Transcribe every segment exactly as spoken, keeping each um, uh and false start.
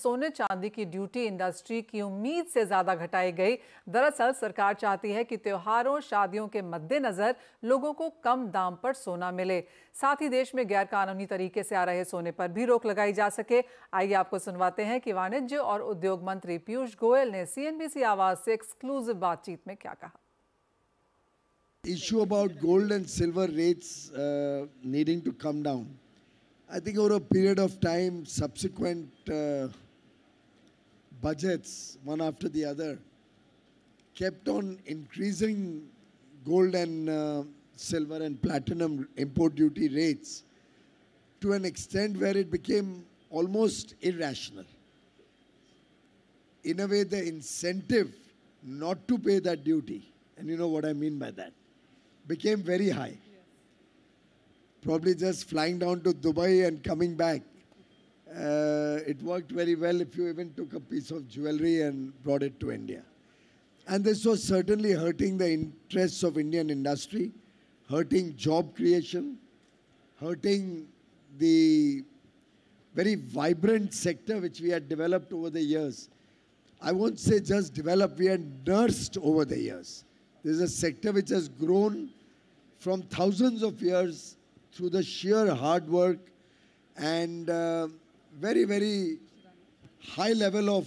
सोने चांदी की ड्यूटी इंडस्ट्री की उम्मीद से ज्यादा घटाई गई। दरअसल सरकार चाहती है कि त्योहारों शादियों के मद्देनजर लोगों को कम दाम पर सोना मिले, साथ ही देश में गैर कानूनी तरीके से आ रहे सोने पर भी रोक लगाई जा सके। आइए आपको सुनवाते हैं कि वाणिज्य और उद्योग मंत्री पीयूष गोयल ने सीएनबीसी आवाज से एक्सक्लूसिव बातचीत में क्या कहा। Issue about gold and silver rates uh, needing to come down. I think over a period of time, subsequent uh, budgets, one after the other, kept on increasing gold and uh, silver and platinum import duty rates to an extent where it became almost irrational. In a way, the incentive not to pay that duty, and you know what I mean by that, became very high. Probably just flying down to Dubai and coming back. Uh, it worked very well if you even took a piece of jewelry and brought it to India. And this was certainly hurting the interests of Indian industry, hurting job creation, hurting the very vibrant sector which we had developed over the years. I won't say just developed, we had nursed over the years. This is a sector which has grown from thousands of years through the sheer hard work and uh, very, very high level of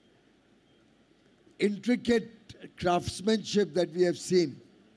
intricate craftsmanship that we have seen.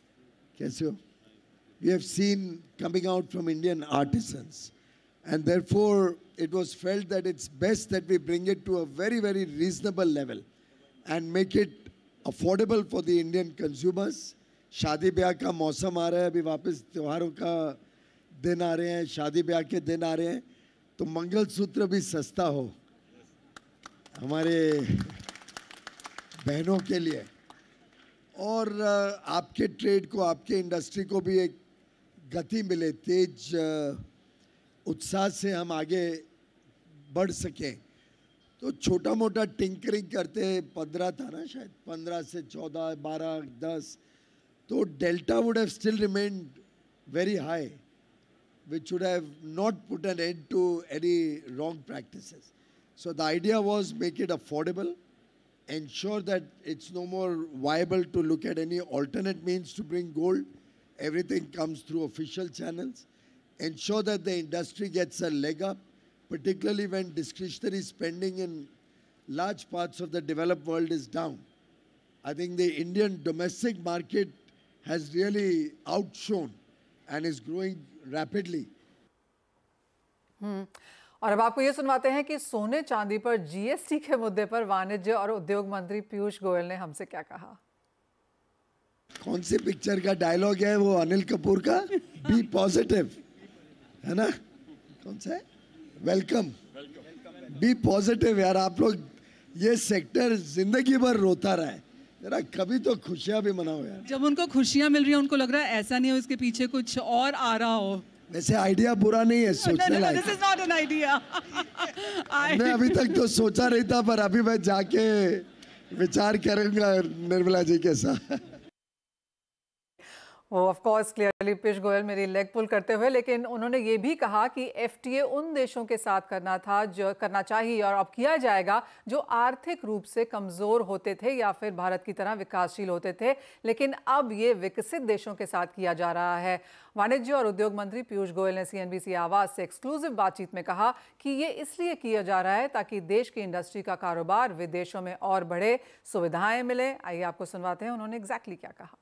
We have seen coming out from Indian artisans. And therefore, it was felt that it's best that we bring it to a very, very reasonable level and make it affordable for the Indian consumers. शादी ब्याह का मौसम आ रहा है, अभी वापस त्योहारों का दिन आ रहे हैं, शादी ब्याह के दिन आ रहे हैं, तो मंगलसूत्र भी सस्ता हो हमारे बहनों के लिए, और आपके ट्रेड को, आपके इंडस्ट्री को भी एक गति मिले, तेज उत्साह से हम आगे बढ़ सकें। तो छोटा मोटा टिंकरिंग करते हैं, पंद्रह था ना शायद, पंद्रह से चौदह, बारह, दस, तो delta would have still remained very high, which would have not put an end to any wrong practices. So the idea was make it affordable, ensure that it's no more viable to look at any alternate means to bring gold. Everything comes through official channels. Ensure that the industry gets a leg up, particularly when discretionary spending in large parts of the developed world is down. I think the Indian domestic market has really outshone and is growing rapidly. Hmm और अब आपको ये सुनवाते हैं कि सोने चांदी पर GST के मुद्दे पर वाणिज्य और उद्योग मंत्री पीयूष गोयल ने हमसे क्या कहा। कौन सी पिक्चर का डायलॉग है वो, अनिल कपूर का, बी पॉजिटिव, है ना, कौन सा है, वेलकम, बी पॉजिटिव। यार आप लोग, ये सेक्टर जिंदगी भर रोता रहा है, जरा कभी तो खुशियां भी मनाओ यार। जब उनको खुशियां मिल रही हैं उनको लग रहा है ऐसा नहीं हो इसके पीछे कुछ और आ रहा हो। वैसे आइडिया बुरा नहीं है, सोचने लायक। This is not an idea. मैं अभी तक तो सोचा नहीं था, पर अभी मैं जाके विचार करूंगा निर्मला जी के साथ। वो of course clearly Piyush Goyal मेरी लेग पुल करते हुए, लेकिन उन्होंने ये भी कहा कि एफटीए उन देशों के साथ करना था जो करना चाहिए और अब किया जाएगा जो आर्थिक रूप से कमज़ोर होते थे या फिर भारत की तरह विकासशील होते थे, लेकिन अब ये विकसित देशों के साथ किया जा रहा है। वाणिज्य और उद्योग मंत्री पीयूष गोयल ने सीएनबीसी आवाज़ से एक्सक्लूसिव बातचीत में कहा कि ये इसलिए किया जा रहा है ताकि देश की इंडस्ट्री का कारोबार विदेशों में और बढ़े, सुविधाएं मिले। आइए आपको सुनवाते हैं उन्होंने एग्जैक्टली क्या कहा।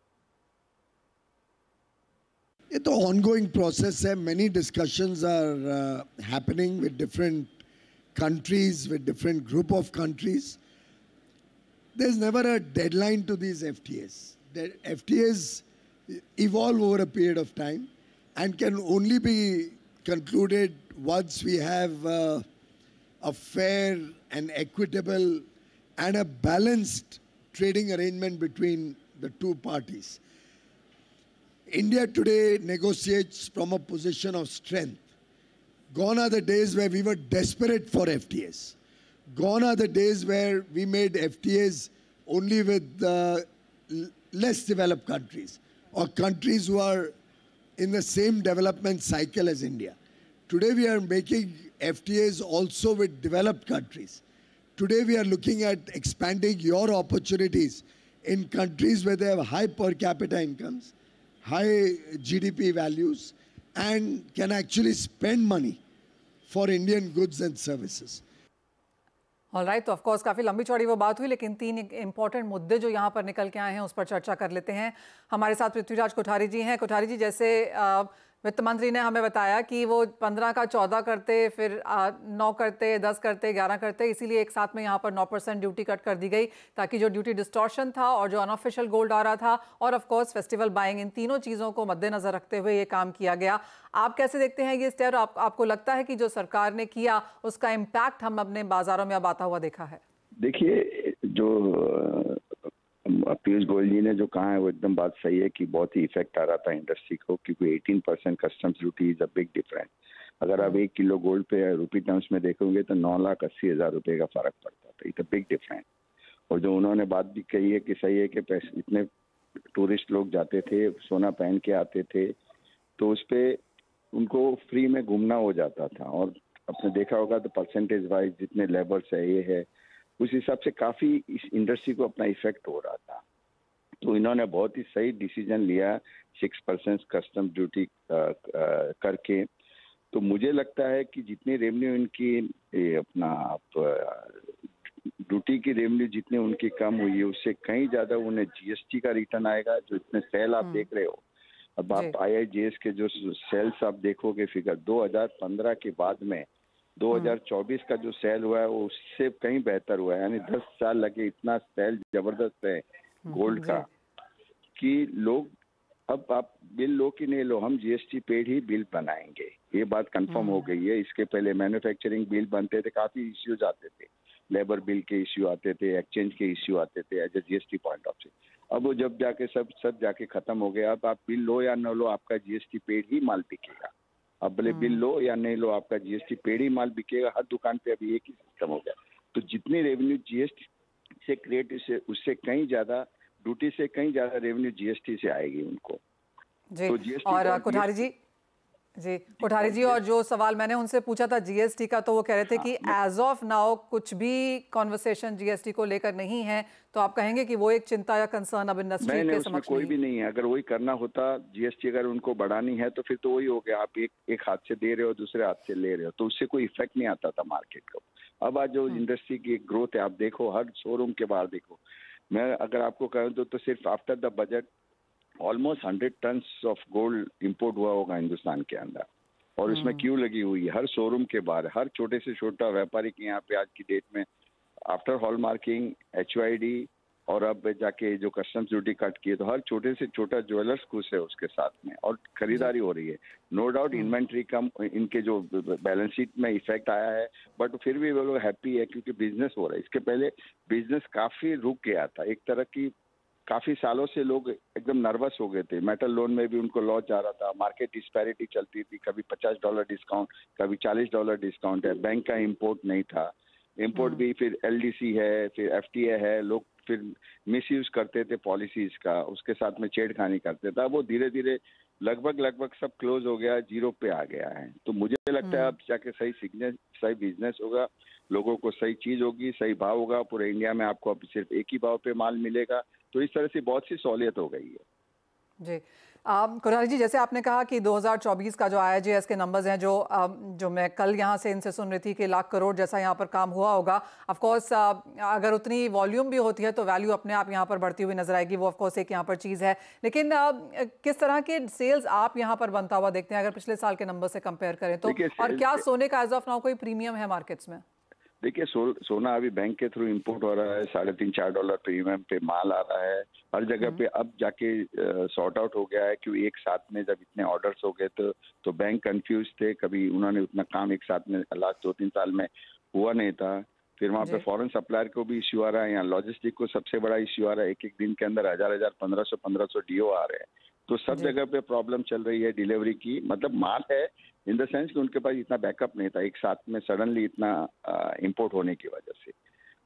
ये तो ongoing process है, many discussions are uh, happening with different countries, with different group of countries. There's never a deadline to these F T As. The F T As evolve over a period of time and can only be concluded once we have uh, a fair and equitable and a balanced trading arrangement between the two parties. India today negotiates from a position of strength. Gone are the days where we were desperate for F T As. Gone are the days where we made F T As only with uh, less developed countries or countries who are in the same development cycle as India. Today we are making F T As also with developed countries. Today we are looking at expanding your opportunities in countries where they have high per capita incomes, high G D P values, and can actually spend money for Indian goods and services. All right, तो of course काफ़ी लंबी चौड़ी वो बात हुई, लेकिन तीन important मुद्दे जो यहाँ पर निकल के आए हैं उस पर चर्चा कर लेते हैं। हमारे साथ पृथ्वीराज कोठारी जी हैं। कोठारी जी, जैसे वित्त मंत्री ने हमें बताया कि वो पंद्रह का चौदह करते, फिर नौ करते, दस करते, ग्यारह करते, इसीलिए एक साथ में यहाँ पर नौ परसेंट ड्यूटी कट कर दी गई ताकि जो ड्यूटी डिस्टॉर्शन था और जो अनऑफिशियल गोल्ड आ रहा था और ऑफ कोर्स फेस्टिवल बाइंग, इन तीनों चीज़ों को मद्देनजर रखते हुए ये काम किया गया। आप कैसे देखते हैं ये स्टेप? आप, आपको लगता है कि जो सरकार ने किया उसका इम्पैक्ट हम अपने बाजारों में अब आता हुआ देखा है? देखिए, जो पीयूष गोयल जी ने जो कहा है वो एकदम बात सही है कि बहुत ही इफेक्ट आ रहा था इंडस्ट्री को, क्योंकि अठारह percent customs duty is a big difference. अगर आप एक किलो गोल्ड पे रुपी टर्म्स में देखोगे तो नौ लाख अस्सी हजार रुपए का फर्क पड़ता था। It's a big difference. और जो उन्होंने बात भी कही है कि सही है कि पैसे इतने टूरिस्ट लोग जाते थे, सोना पहन के आते थे, तो उस पर उनको फ्री में घूमना हो जाता था। और आपने देखा होगा तो परसेंटेज वाइज जितने लेबर्स है ये है, उस हिसाब से काफी इस इंडस्ट्री को अपना इफेक्ट हो रहा था। तो इन्होंने बहुत ही सही डिसीजन लिया सिक्स परसेंट कस्टम ड्यूटी करके। तो मुझे लगता है कि जितनी रेवेन्यू इनकी अपना ड्यूटी की रेवेन्यू जितनी उनकी कम हुई है उससे कहीं ज्यादा उन्हें जीएसटी का रिटर्न आएगा। जो इतने सेल आप देख रहे हो, अब आप आई आई जी एस के जो सेल्स आप देखोगे फिगर दो हज़ार पंद्रह के बाद में दो हज़ार चौबीस का जो सेल हुआ है वो उससे कहीं बेहतर हुआ है। यानी दस साल लगे, इतना सेल जबरदस्त है गोल्ड का कि लोग अब आप बिल लो कि नहीं लो, हम जीएसटी पेड ही बिल बनाएंगे, ये बात कंफर्म हो गई है। इसके पहले मैन्युफैक्चरिंग बिल बनते थे, काफी इश्यूज आते थे, लेबर बिल के इश्यू आते थे, एक्सचेंज के इश्यू आते थे as a GST point of view. अब वो जब जाके सब सब जाके खत्म हो गया। अब आप बिल लो या न लो, आपका जीएसटी पेड ही माल बिकेगा। अब भले बिल लो या नहीं लो, आपका जीएसटी पेड ही माल बिकेगा। हर दुकान पे अभी एक ही सिस्टम हो गया। तो जितनी रेवेन्यू जीएसटी से क्रिएट से उससे कहीं ज्यादा, ड्यूटी से कहीं ज्यादा रेवेन्यू जीएसटी से आएगी उनको। जी, तो और कोठारी जी जी कोठारी जी, और जो सवाल मैंने उनसे पूछा था जीएसटी का, तो वो कह रहे थे हाँ, कि एज ऑफ नाउ कुछ भी कॉन्वर्सेशन जीएसटी को लेकर नहीं है। तो आप कहेंगे कि वो एक चिंता या कंसर्न अब इंडस्ट्री के समक्ष कोई भी नहीं है। अगर वही करना होता, जीएसटी अगर उनको बढ़ानी है तो फिर तो वही हो गया, आप एक एक हाथ से दे रहे हो, दूसरे हाथ से ले रहे हो, तो उससे कोई इफेक्ट नहीं आता था मार्केट को। अब आज जो इंडस्ट्री की ग्रोथ है आप देखो, हर शोरूम के बाहर देखो। मैं अगर आपको कहूँ तो, तो सिर्फ after the budget almost hundred ton of gold import हुआ होगा हिंदुस्तान के अंदर। और इसमें क्यों लगी हुई है हर शोरूम के बाहर। हर छोटे से छोटा व्यापारी के यहाँ पे आज की डेट में after hallmarking, H I D और अब जाके जो कस्टम्स ड्यूटी कट की है, तो हर छोटे से छोटा ज्वेलर्स खुश है उसके साथ में और खरीदारी हो रही है। नो डाउट इन्वेंट्री कम, इनके जो बैलेंस शीट में इफेक्ट आया है, बट फिर भी वो लोग हैप्पी है क्योंकि बिजनेस हो रहा है। इसके पहले बिजनेस काफी रुक गया था, एक तरह की काफी सालों से लोग एकदम नर्वस हो गए थे। मेटल लोन में भी उनको लॉस जा रहा था, मार्केट डिस्पैरिटी चलती थी, कभी पचास डॉलर डिस्काउंट, कभी चालीस डॉलर डिस्काउंट है। बैंक का इंपोर्ट नहीं था, इंपोर्ट भी फिर एलडीसी है, फिर एफटीए है, लोग फिर मिसयूज करते थे पॉलिसीज का, उसके साथ में छेड़खानी करते थे। वो धीरे धीरे लगभग लगभग सब क्लोज हो गया, जीरो पे आ गया है। तो मुझे लगता है अब जाके सही सिग्नेस सही बिजनेस होगा, लोगों को सही चीज होगी, सही भाव होगा। पूरे इंडिया में आपको अब सिर्फ एक ही भाव पे माल मिलेगा, तो इस तरह से बहुत सी सहूलियत हो गई है। जी कोठारी जी, जैसे आपने कहा कि दो हज़ार चौबीस का जो आई आई जी एस के नंबर्स हैं, जो जो मैं कल यहाँ से इनसे सुन रही थी कि लाख करोड़ जैसा यहाँ पर काम हुआ होगा। ऑफ कोर्स अगर उतनी वॉल्यूम भी होती है तो वैल्यू अपने आप यहाँ पर बढ़ती हुई नजर आएगी, वो ऑफ कोर्स एक यहाँ पर चीज़ है। लेकिन किस तरह के सेल्स आप यहाँ पर बनता हुआ देखते हैं अगर पिछले साल के नंबर से कंपेयर करें तो? और क्या सोने का एज ऑफ नाउ कोई प्रीमियम है मार्केट्स में? देखिए, सो, सोना अभी बैंक के थ्रू इंपोर्ट हो रहा है, साढ़े तीन चार डॉलर प्रीमियम पे माल आ रहा है हर जगह पे। अब जाके सॉर्ट आउट हो गया है क्योंकि एक साथ में जब इतने ऑर्डर्स हो गए तो तो बैंक कंफ्यूज थे, कभी उन्होंने उतना काम एक साथ में लास्ट दो तीन साल में हुआ नहीं था। फिर वहाँ पे फॉरेन सप्लायर को भी इश्यू आ रहा है, यहाँ लॉजिस्टिक को सबसे बड़ा इश्यू आ रहा है। एक एक दिन के अंदर हजार हजार पंद्रह सौ पंद्रह सौ डीओ आ रहे हैं, तो सब जगह पे प्रॉब्लम चल रही है डिलीवरी की। मतलब माल है इन द सेंस कि उनके पास इतना बैकअप नहीं था एक साथ में सडनली इतना इंपोर्ट होने की वजह से।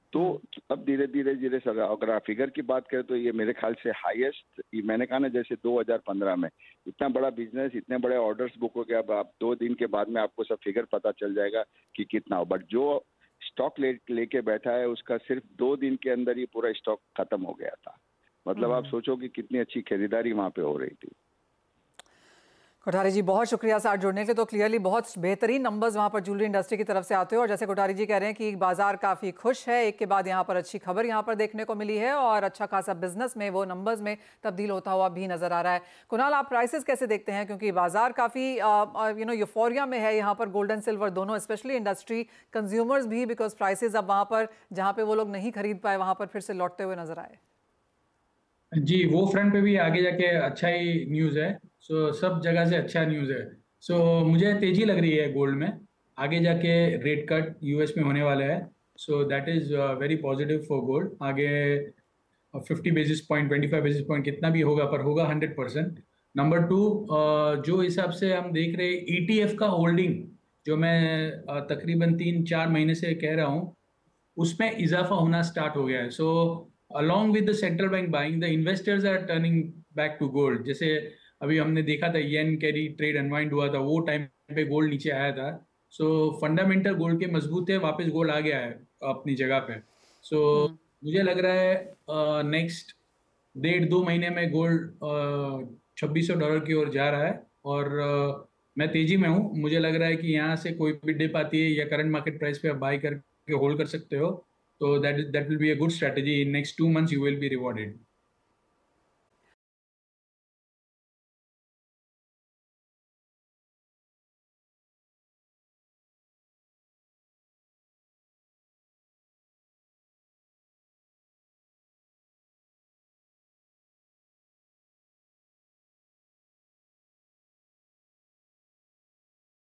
तो अब धीरे धीरे धीरे सर अगर आप फिगर की बात करें तो ये मेरे ख्याल से हाईएस्ट, मैंने कहा ना जैसे दो हज़ार पंद्रह में इतना बड़ा बिजनेस, इतने बड़े ऑर्डर्स बुक हो गया, अब आप दो दिन के बाद में आपको सब फिगर पता चल जाएगा कि कितना हो। बट जो स्टॉक ले लेके बैठा है उसका सिर्फ दो दिन के अंदर ही पूरा स्टॉक खत्म हो गया था। मतलब आप सोचो कि कितनी अच्छी खरीदारी वहां पे हो रही थी। कोठारी जी बहुत शुक्रिया साथ जुड़ने के लिए। तो क्लियरली बहुत बेहतरीन नंबर्स वहाँ पर ज्वेलरी इंडस्ट्री की तरफ से आते हो और जैसे कोठारी जी कह रहे हैं कि बाजार काफ़ी खुश है, एक के बाद यहाँ पर अच्छी खबर यहाँ पर देखने को मिली है और अच्छा खासा बिजनेस में वो नंबर्स में तब्दील होता हुआ भी नजर आ रहा है। कुणाल, आप प्राइसेस कैसे देखते हैं, क्योंकि बाजार काफ़ी यू नो यूफोरिया में है यहाँ पर, गोल्ड एंड सिल्वर दोनों, स्पेशली इंडस्ट्री, कंज्यूमर्स भी, बिकॉज प्राइसेस अब वहाँ पर जहाँ पे वो लोग नहीं खरीद पाए वहाँ पर फिर से लौटते हुए नजर आए। जी, वो फ्रंट पे भी आगे जाके अच्छा ही न्यूज़ है। सो so, सब जगह से अच्छा न्यूज़ है। सो so, मुझे तेजी लग रही है गोल्ड में। आगे जाके रेट कट यूएस में होने वाला है, so that is very positive for gold. आगे fifty basis point, twenty five basis point कितना भी होगा, पर होगा हंड्रेड परसेंट। नंबर टू, जो हिसाब से हम देख रहे हैं ईटीएफ का होल्डिंग, जो मैं uh, तकरीबन तीन चार महीने से कह रहा हूँ, उसमें इजाफा होना स्टार्ट हो गया है। सो along with the central bank buying, the investors are turning back to gold। जैसे अभी हमने देखा था येन कैरी ट्रेड अनवाइंड हुआ था, वो टाइम पे गोल्ड नीचे आया था। सो फंडामेंटल गोल्ड के मजबूत है, वापस गोल्ड आ गया है अपनी जगह पे। सो so, मुझे लग रहा है नेक्स्ट डेढ़ दो महीने में गोल्ड छब्बीस सौ डॉलर की ओर जा रहा है और uh, मैं तेजी में हूँ। मुझे लग रहा है कि यहाँ से कोई भी डिप आती है या करंट मार्केट प्राइस पे आप बाई करके होल्ड कर सकते हो। So that is that will be a good strategy. In next two months, you will be rewarded.